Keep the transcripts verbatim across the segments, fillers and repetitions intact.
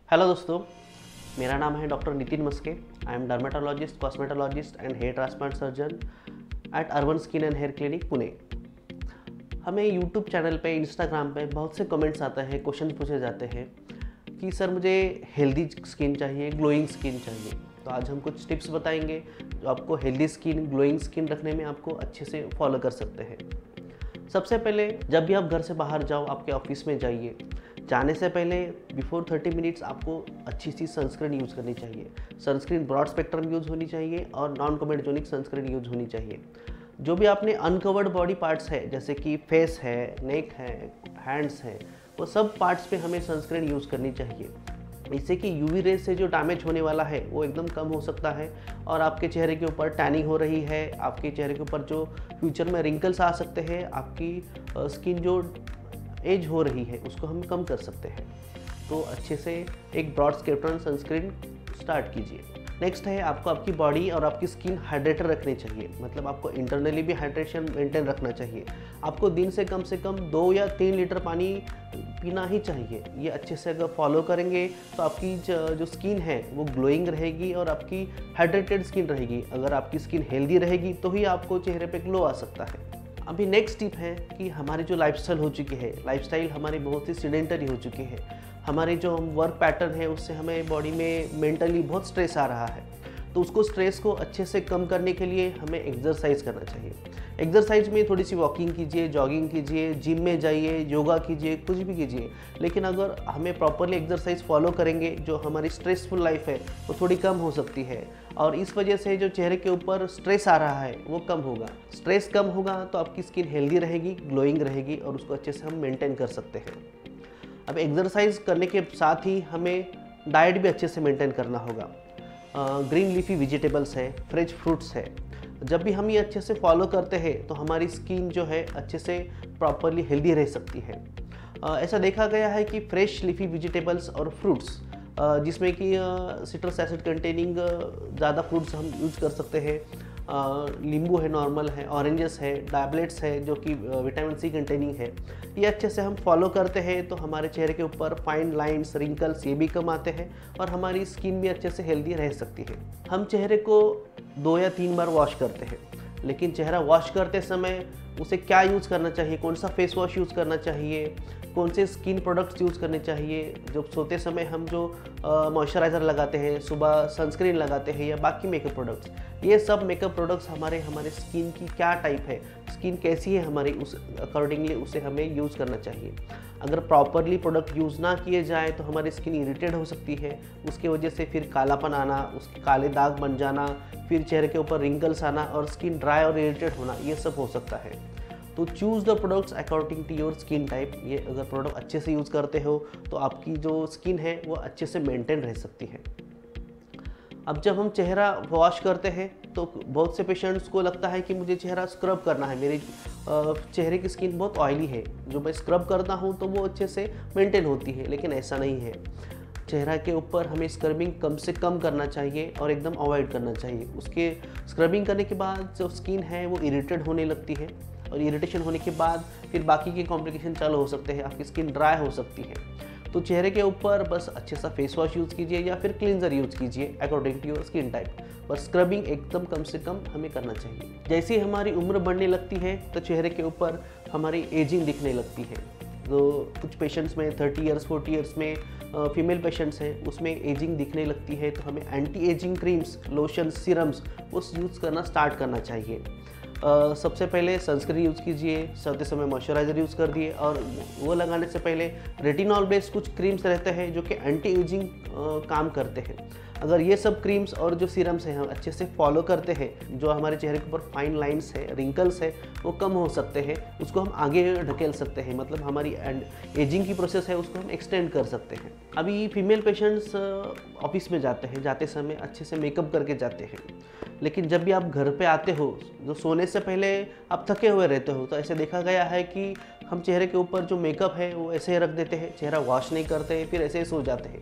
Hello दोस्तों, मेरा नाम है doctor Nitin Maske. I am dermatologist, cosmetologist and hair transplant surgeon at Urban Skin and Hair Clinic Pune. हमें YouTube channel पे, इंस्टाग्राम पे बहुत से कमेंट्स आते हैं, क्वेश्चन पूछे जाते हैं कि सर मुझे हेल्दी स्किन चाहिए, ग्लोइंग स्किन चाहिए। तो आज हम कुछ टिप्स बताएंगे जो आपको हेल्दी स्किन, ग्लोइंग स्किन रखने में आपको अच्छे से फॉलो कर सकते हैं। सबसे पहले जब भी आप घर से बाहर जाओ, आपके ऑफिस में जाइए, जाने से पहले बिफोर थर्टी मिनट्स आपको अच्छी सी सनस्क्रीन यूज़ करनी चाहिए। सनस्क्रीन ब्रॉड स्पेक्ट्रम यूज़ होनी चाहिए और नॉन कोमेडोजेनिक सनस्क्रीन यूज़ होनी चाहिए। जो भी आपने अनकवर्ड बॉडी पार्ट्स है, जैसे कि फेस है, नेक है, हैंड्स है, वो सब पार्ट्स पे हमें सनस्क्रीन यूज़ करनी चाहिए। इससे कि यूवी रेज से जो डैमेज होने वाला है वो एकदम कम हो सकता है और आपके चेहरे के ऊपर टैनिंग हो रही है, आपके चेहरे के ऊपर जो फ्यूचर में रिंकल्स आ सकते हैं, आपकी स्किन जो एज हो रही है उसको हम कम कर सकते हैं। तो अच्छे से एक ब्रॉड स्पेक्ट्रम सनस्क्रीन स्टार्ट कीजिए। नेक्स्ट है, आपको आपकी बॉडी और आपकी स्किन हाइड्रेटेड रखनी चाहिए। मतलब आपको इंटरनली भी हाइड्रेशन मेंटेन रखना चाहिए। आपको दिन से कम से कम दो या तीन लीटर पानी पीना ही चाहिए। ये अच्छे से अगर फॉलो करेंगे तो आपकी जो स्किन है वो ग्लोइंग रहेगी और आपकी हाइड्रेटेड स्किन रहेगी। अगर आपकी स्किन हेल्दी रहेगी तो ही आपको चेहरे पे ग्लो आ सकता है। अभी नेक्स्ट टिप है कि हमारी जो लाइफस्टाइल हो चुकी है, लाइफस्टाइल हमारी बहुत ही सीडेंटरी हो चुकी है। हमारे जो वर्क पैटर्न है उससे हमें बॉडी में मेंटली बहुत स्ट्रेस आ रहा है। तो उसको स्ट्रेस को अच्छे से कम करने के लिए हमें एक्सरसाइज करना चाहिए। एक्सरसाइज में थोड़ी सी वॉकिंग कीजिए, जॉगिंग कीजिए, जिम में जाइए, योगा कीजिए, कुछ भी कीजिए। लेकिन अगर हमें प्रॉपरली एक्सरसाइज फॉलो करेंगे, जो हमारी स्ट्रेसफुल लाइफ है वो थोड़ी कम हो सकती है और इस वजह से जो चेहरे के ऊपर स्ट्रेस आ रहा है वो कम होगा। स्ट्रेस कम होगा तो आपकी स्किन हेल्दी रहेगी, ग्लोइंग रहेगी और उसको अच्छे से हम मेंटेन कर सकते हैं। अब एक्सरसाइज करने के साथ ही हमें डाइट भी अच्छे से मेंटेन करना होगा। ग्रीन लीफी वेजिटेबल्स है, फ्रेश फ्रूट्स है। जब भी हम ये अच्छे से फॉलो करते हैं तो हमारी स्किन जो है अच्छे से प्रॉपरली हेल्दी रह सकती है। uh, ऐसा देखा गया है कि फ्रेश लीफी वेजिटेबल्स और फ्रूट्स, uh, जिसमें कि सिट्रस एसिड कंटेनिंग ज़्यादा फ्रूट्स हम यूज कर सकते हैं। नींबू है, नॉर्मल है, ऑरेंजेस है, टैबलेट्स है जो कि विटामिन सी कंटेनिंग है। ये अच्छे से हम फॉलो करते हैं तो हमारे चेहरे के ऊपर फाइन लाइंस, रिंकल्स ये भी कम आते हैं और हमारी स्किन भी अच्छे से हेल्दी रह सकती है। हम चेहरे को दो या तीन बार वॉश करते हैं, लेकिन चेहरा वॉश करते समय उसे क्या यूज़ करना चाहिए, कौन सा फेस वॉश यूज़ करना चाहिए, कौन से स्किन प्रोडक्ट्स यूज़ करने चाहिए। जब सोते समय हम जो मॉइस्चराइज़र लगाते हैं, सुबह सनस्क्रीन लगाते हैं या बाकी मेकअप प्रोडक्ट्स, ये सब मेकअप प्रोडक्ट्स हमारे हमारे स्किन की क्या टाइप है, स्किन कैसी है हमारी, उस अकॉर्डिंगली उसे हमें यूज़ करना चाहिए। अगर प्रॉपरली प्रोडक्ट यूज़ ना किए जाए तो हमारी स्किन इरिटेट हो सकती है। उसकी वजह से फिर कालापन आना, उसके काले दाग बन जाना, फिर चेहरे के ऊपर रिंकल्स आना और स्किन ड्राई और इरिटेट होना, ये सब हो सकता है। तो choose the products according to your skin type. ये अगर प्रोडक्ट अच्छे से यूज़ करते हो तो आपकी जो स्किन है वो अच्छे से मेंटेन रह सकती है। अब जब हम चेहरा वॉश करते हैं तो बहुत से पेशेंट्स को लगता है कि मुझे चेहरा स्क्रब करना है, मेरी चेहरे की स्किन बहुत ऑयली है, जो मैं स्क्रब करता हूँ तो वो अच्छे से मेंटेन होती है, लेकिन ऐसा नहीं है। चेहरा के ऊपर हमें स्क्रबिंग कम से कम करना चाहिए और एकदम अवॉइड करना चाहिए। उसके स्क्रबिंग करने के बाद जो स्किन है वो इरिटेट होने लगती है और इरिटेशन होने के बाद फिर बाकी के कॉम्प्लिकेशन चालू हो सकते हैं, आपकी स्किन ड्राई हो सकती है। तो चेहरे के ऊपर बस अच्छे सा फेस वॉश यूज़ कीजिए या फिर क्लींजर यूज़ कीजिए according to your skin type. बस स्क्रबिंग एकदम कम से कम हमें करना चाहिए। जैसे ही हमारी उम्र बढ़ने लगती है तो चेहरे के ऊपर हमारी एजिंग दिखने लगती है। तो कुछ पेशेंट्स में थर्टी इयर्स फोर्टी इयर्स में फीमेल पेशेंट्स हैं, उसमें एजिंग दिखने लगती है तो हमें anti ageing creams, lotion, serums वो यूज़ करना स्टार्ट करना चाहिए। Uh, सबसे पहले सनस्क्रीन यूज़ कीजिए, सोते समय मॉइस्चराइज़र यूज़ कर दिए और वो लगाने से पहले रेटिनॉल बेस्ड कुछ क्रीम्स रहते हैं जो कि एंटी एजिंग काम करते हैं। अगर ये सब क्रीम्स और जो सीरम्स हैं हम अच्छे से फॉलो करते हैं, जो हमारे चेहरे के ऊपर फाइन लाइंस है, रिंकल्स है, वो कम हो सकते हैं, उसको हम आगे ढकेल सकते हैं। मतलब हमारी एजिंग की प्रोसेस है उसको हम एक्सटेंड कर सकते हैं। अभी फीमेल पेशेंट्स ऑफिस में जाते हैं, जाते समय अच्छे से मेकअप करके जाते हैं, लेकिन जब भी आप घर पे आते हो, जो सोने से पहले आप थके हुए रहते हो, तो ऐसे देखा गया है कि हम चेहरे के ऊपर जो मेकअप है वो ऐसे ही रख देते हैं, चेहरा वॉश नहीं करते हैं, फिर ऐसे ही सो जाते हैं।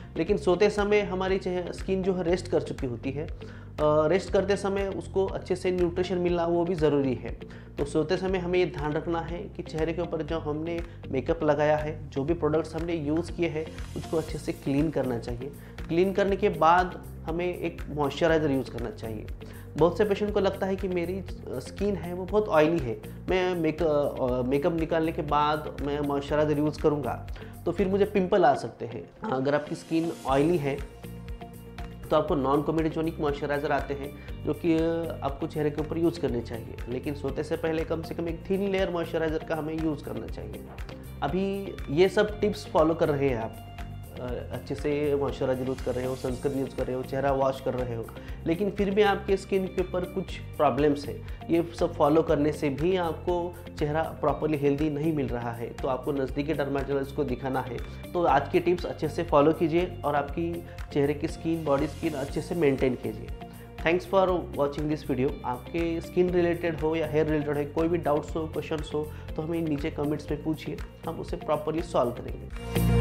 लेकिन सोते समय हमारी स्किन जो है रेस्ट कर चुकी होती है। रेस्ट करते समय उसको अच्छे से न्यूट्रिशन मिलना वो भी ज़रूरी है। तो सोते समय हमें ये ध्यान रखना है कि चेहरे के ऊपर जो हमने मेकअप लगाया है, जो भी प्रोडक्ट्स हमने यूज़ किए हैं, उसको अच्छे से क्लीन करना चाहिए। क्लीन करने के बाद हमें एक मॉइस्चराइज़र यूज़ करना चाहिए। बहुत से पेशेंट को लगता है कि मेरी स्किन है वो बहुत ऑयली है, मैं मेकअप मेकअप निकालने के बाद मैं मॉइस्चराइज़र यूज़ करूँगा तो फिर मुझे पिंपल आ सकते हैं। अगर आपकी स्किन ऑयली है तो आपको नॉन कोमेडोजेनिक मॉइस्चराइज़र आते हैं जो कि आपको चेहरे के ऊपर यूज़ करने चाहिए, लेकिन सोते से पहले कम से कम एक थिन लेयर मॉइस्चराइज़र का हमें यूज़ करना चाहिए। अभी ये सब टिप्स फॉलो कर रहे हैं आप, अच्छे से मॉइस्चराइज़र यूज़ कर रहे हो, सनस्क्रीन यूज़ कर रहे हो, चेहरा वॉश कर रहे हो, लेकिन फिर भी आपके स्किन के ऊपर कुछ प्रॉब्लम्स है, ये सब फॉलो करने से भी आपको चेहरा प्रॉपरली हेल्दी नहीं मिल रहा है, तो आपको नज़दीकी डर्मेटोलॉजिस्ट को दिखाना है। तो आज की टिप्स अच्छे से फॉलो कीजिए और आपकी चेहरे की स्किन, बॉडी स्किन अच्छे से मेंटेन कीजिए। Thanks for watching this video. आपके स्किन रिलेटेड हो या हेयर रिलेटेड हो, कोई भी डाउट्स हो, क्वेश्चंस हो तो हमें नीचे कमेंट्स में पूछिए, हम उसे प्रॉपरली सॉल्व करेंगे।